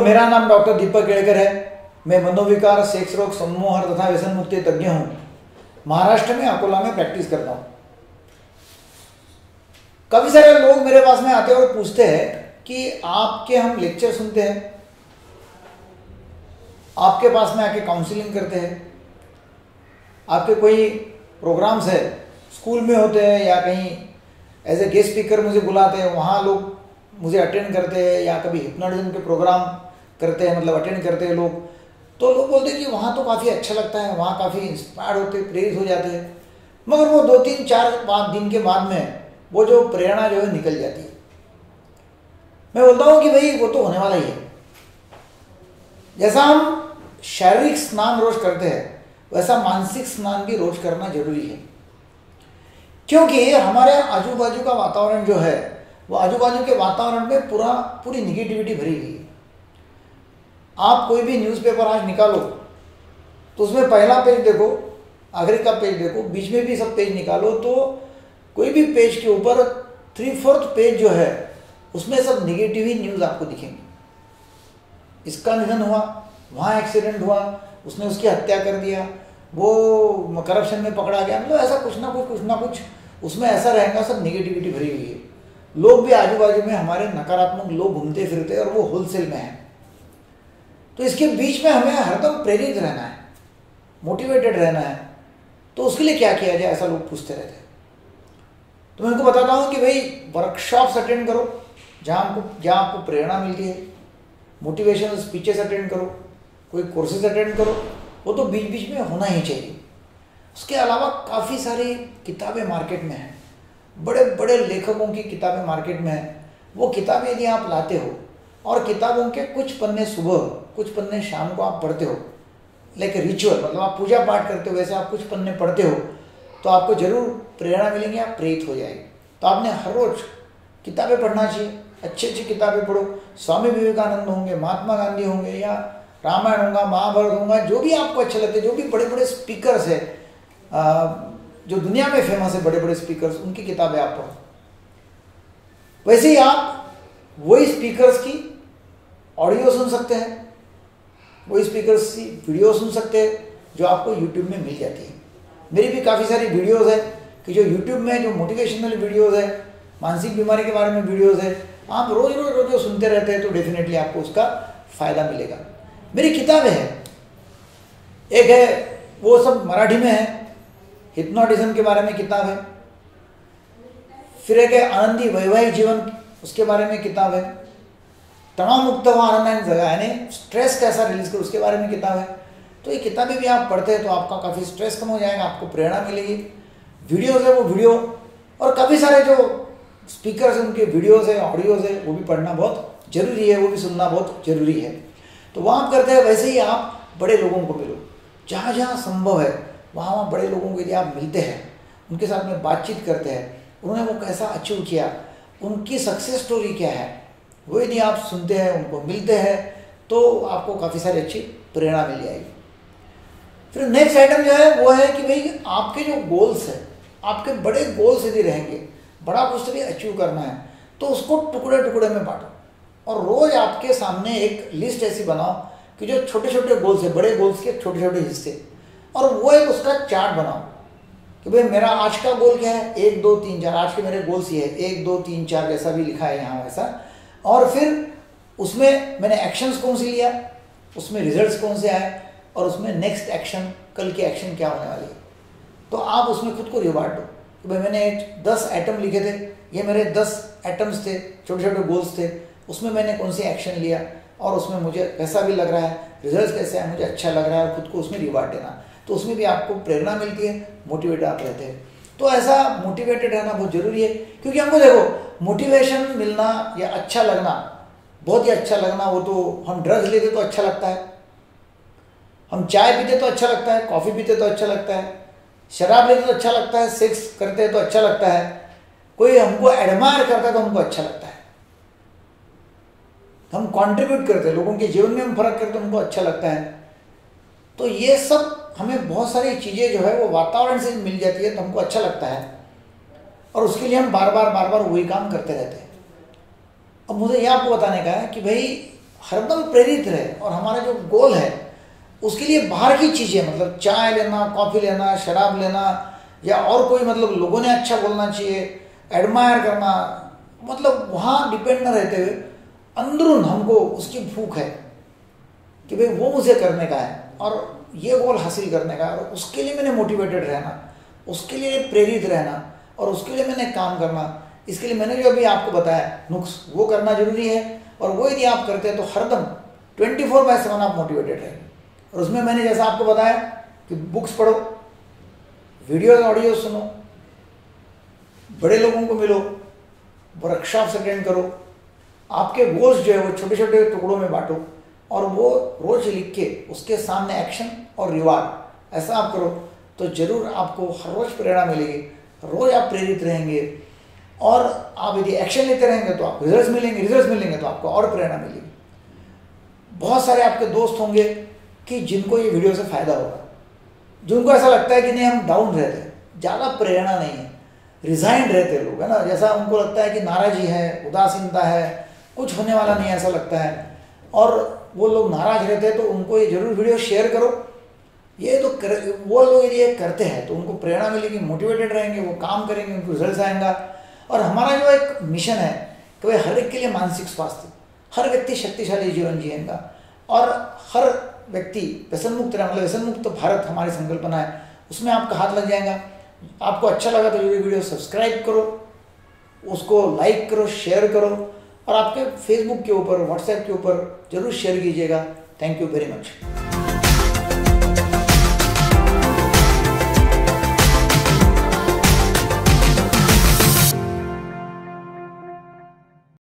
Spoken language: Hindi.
मेरा नाम डॉक्टर दीपक केड़कर है। मैं मनोविकार, सेक्स रोग, सम्मोहन तथा व्यसन मुक्ति तज्ञ हूँ। महाराष्ट्र में अकोला में प्रैक्टिस करता हूँ। काफ़ी सारे लोग मेरे पास में आते हैं और पूछते हैं कि आपके हम लेक्चर सुनते हैं, आपके पास में आके काउंसलिंग करते हैं, आपके कोई प्रोग्राम्स है, स्कूल में होते हैं या कहीं एज ए गेस्ट स्पीकर मुझे बुलाते हैं, वहाँ लोग मुझे अटेंड करते हैं, या कभी हिप्नोटिज्म के प्रोग्राम करते हैं, मतलब अटेंड करते हैं लोग। तो लोग बोलते हैं कि वहाँ तो काफ़ी अच्छा लगता है, वहाँ काफ़ी इंस्पायर्ड होते, प्रेरित हो जाते हैं, मगर वो 2-3-4-5 दिन के बाद में वो जो प्रेरणा जो है निकल जाती है। मैं बोलता हूँ कि भाई वो तो होने वाला ही है। जैसा हम शारीरिक स्नान रोज करते हैं वैसा मानसिक स्नान भी रोज करना जरूरी है, क्योंकि हमारे आजू बाजू का वातावरण जो है वो आजू बाजू के वातावरण में पूरी निगेटिविटी भरी हुई है। आप कोई भी न्यूज़पेपर आज निकालो तो उसमें पहला पेज देखो, आखिरी का पेज देखो, बीच में भी सब पेज निकालो तो कोई भी पेज के ऊपर 3/4 पेज जो है उसमें सब निगेटिव ही न्यूज़ आपको दिखेंगे। इसका निधन हुआ, वहाँ एक्सीडेंट हुआ, उसने उसकी हत्या कर दिया, वो करप्शन में पकड़ा गया, मतलब ऐसा कुछ ना कुछ उसमें ऐसा रहेगा, सब निगेटिविटी भरी हुई है। लोग भी आजू बाजू में हमारे नकारात्मक लोग घूमते फिरते और वो होलसेल में है। तो इसके बीच में हमें हरदम प्रेरित रहना है, मोटिवेटेड रहना है। तो उसके लिए क्या किया जाए, ऐसा लोग पूछते रहते हैं। तो मैं उनको बताता हूँ कि भाई वर्कशॉप्स अटेंड करो जहाँ आपको प्रेरणा मिलती है, मोटिवेशनल स्पीचेस अटेंड करो, कोई कोर्सेज अटेंड करो, वो तो बीच बीच में होना ही चाहिए। उसके अलावा काफ़ी सारी किताबें मार्केट में हैं, बड़े बड़े लेखकों की किताबें मार्केट में हैं। वो किताबें यदि आप लाते हो और किताबों के कुछ पन्ने सुबह, कुछ पन्ने शाम को आप पढ़ते हो, लाइक रिचुअल, मतलब आप पूजा पाठ करते हो वैसे आप कुछ पन्ने पढ़ते हो, तो आपको जरूर प्रेरणा मिलेंगी, आप प्रेरित हो जाएंगे। तो आपने हर रोज किताबें पढ़ना चाहिए, अच्छी अच्छी किताबें पढ़ो। स्वामी विवेकानंद होंगे, महात्मा गांधी होंगे, या रामायण होगा, महाभारत होगा, जो भी आपको अच्छे लगते हैं, जो भी बड़े बड़े स्पीकर्स हैं, जो दुनिया में फेमस है बड़े बड़े स्पीकर्स, उनकी किताबें आप पढ़ो। वैसे ही आप वही स्पीकर्स की ऑडियो सुन सकते हैं, वही स्पीकर्स की वीडियो सुन सकते हैं जो आपको यूट्यूब में मिल जाती है। मेरी भी काफ़ी सारी वीडियोज़ है कि जो यूट्यूब में जो मोटिवेशनल वीडियोज़ है, मानसिक बीमारी के बारे में वीडियोज़ है, आप रोज सुनते रहते हैं तो डेफिनेटली आपको उसका फ़ायदा मिलेगा। मेरी किताबें हैं, एक है वो सब मराठी में है, हिप्नोटिज्म के बारे में किताब है। फिर एक है आनंदी वैवाहिक जीवन, उसके बारे में किताब है। तनाव मुक्त हुआ आनंद जगह, यानी स्ट्रेस कैसा रिलीज करो, उसके बारे में किताब है। तो ये किताबें भी आप पढ़ते हैं तो आपका काफ़ी स्ट्रेस कम हो जाएगा, आपको प्रेरणा मिलेगी। वीडियोज़ है, वो वीडियो और काफ़ी सारे जो स्पीकर्स हैं उनके वीडियोज़ है, ऑडियोज़ है, वो भी पढ़ना बहुत जरूरी है, वो भी सुनना बहुत जरूरी है। तो वहाँ आप करते हैं, वैसे ही आप बड़े लोगों को मिलो, जहाँ जहाँ संभव है वहाँ बड़े लोगों को यदि आप मिलते हैं, उनके साथ में बातचीत करते हैं, उन्होंने वो कैसा अचीव किया, उनकी सक्सेस स्टोरी क्या है, वो यदि आप सुनते हैं, उनको मिलते हैं, तो आपको काफ़ी सारी अच्छी प्रेरणा मिल जाएगी। फिर नेक्स्ट आइटम जो है वो है कि भाई आपके जो गोल्स है, आपके बड़े गोल्स यदि रहेंगे, बड़ा कुछ भी अचीव करना है, तो उसको टुकड़े टुकड़े में बांटो और रोज आपके सामने एक लिस्ट ऐसी बनाओ कि जो छोटे छोटे गोल्स है, बड़े गोल्स के छोटे छोटे हिस्से, और वो एक उसका चार्ट बनाओ कि भाई मेरा आज का गोल क्या है, 1 2 3 4, आज के मेरे गोल्स ये है 1 2 3 4, जैसा भी लिखा है यहाँ वैसा। और फिर उसमें मैंने एक्शंस कौन से लिया, उसमें रिजल्ट्स कौन से आए, और उसमें नेक्स्ट एक्शन, कल के एक्शन क्या होने वाली है। तो आप उसमें खुद को रिवार्ड दो कि भाई मैंने 10 आइटम लिखे थे, ये मेरे 10 आइटम्स थे, छोटे छोटे गोल्स थे, उसमें मैंने कौन सी एक्शन लिया और उसमें मुझे कैसा भी लग रहा है, रिजल्ट कैसे आए, मुझे अच्छा लग रहा है, और खुद को उसमें रिवार्ड देना। तो उसमें भी आपको प्रेरणा मिलती है, मोटिवेट आप रहते हैं। तो ऐसा मोटिवेटेड रहना बहुत जरूरी है, क्योंकि हमको देखो मोटिवेशन मिलना या अच्छा लगना, बहुत ही अच्छा लगना, वो तो हम ड्रग्स लेते तो अच्छा लगता है, हम चाय पीते तो अच्छा लगता है, कॉफ़ी पीते तो अच्छा लगता है, शराब लेते तो अच्छा लगता है, सेक्स करते तो अच्छा लगता है, कोई हमको एडमायर करता है तो हमको अच्छा लगता है, हम कंट्रीब्यूट करते हैं, लोगों के जीवन में हम फर्क करते हैं, हमको अच्छा लगता है। तो ये सब हमें बहुत सारी चीज़ें जो है वो वातावरण से मिल जाती है तो हमको अच्छा लगता है, और उसके लिए हम बार बार वही काम करते रहते हैं। अब मुझे ये आपको बताने का है कि भाई हरदम प्रेरित रहे और हमारा जो गोल है उसके लिए बाहर की चीज़ें, मतलब चाय लेना, कॉफ़ी लेना, शराब लेना, या और कोई मतलब लोगों ने अच्छा बोलना चाहिए, एडमायर करना, मतलब वहाँ डिपेंड न रहते हुए अंदरून हमको उसकी भूख है कि भाई वो मुझे करने का है और ये गोल हासिल करने का है, और उसके लिए मैंने मोटिवेटेड रहना, उसके लिए प्रेरित रहना और उसके लिए मैंने काम करना। इसके लिए मैंने जो अभी आपको बताया नुक्स, वो करना जरूरी है। और वो यदि आप करते हैं तो हरदम 24/7 आप मोटिवेटेड रहेंगे। और उसमें मैंने जैसा आपको बताया कि बुक्स पढ़ो, वीडियो ऑडियो सुनो, बड़े लोगों को मिलो, वर्कशॉप्स अटेंड करो, आपके गोल्स जो है वो छोटे छोटे टुकड़ों में बांटो और वो रोज लिख के उसके सामने एक्शन और रिवार्ड ऐसा आप करो तो जरूर आपको हर रोज प्रेरणा मिलेगी, रोज आप प्रेरित रहेंगे। और आप यदि एक्शन लेते रहेंगे तो आपको रिजल्ट्स मिलेंगे तो आपको और प्रेरणा मिलेगी। बहुत सारे आपके दोस्त होंगे कि जिनको ये वीडियो से फायदा होगा, जिनको ऐसा लगता है कि नहीं हम डाउन रहते हैं, ज़्यादा प्रेरणा नहीं है, रिजाइंड रहते लोग, है ना, जैसा उनको लगता है कि नाराजी है, उदासीनता है, कुछ होने वाला नहीं ऐसा लगता है, और वो लोग नाराज रहते हैं, तो उनको ये जरूर वीडियो शेयर करो। ये तो वो लोग यदि ये करते हैं तो उनको प्रेरणा मिलेगी, मोटिवेटेड रहेंगे, वो काम करेंगे, उनको रिजल्ट आएगा। और हमारा जो एक मिशन है कि भाई हर एक के लिए मानसिक स्वास्थ्य, हर व्यक्ति शक्तिशाली जीवन जिएगा और हर व्यक्ति व्यसन मुक्त रहे, मतलब व्यसन मुक्त भारत हमारी संकल्पना है, उसमें आपका हाथ लग जाएगा। आपको अच्छा लगा तो ये वीडियो सब्सक्राइब करो, उसको लाइक करो, शेयर करो और आपके फेसबुक के ऊपर, व्हाट्सएप के ऊपर जरूर शेयर कीजिएगा। Thank you very much.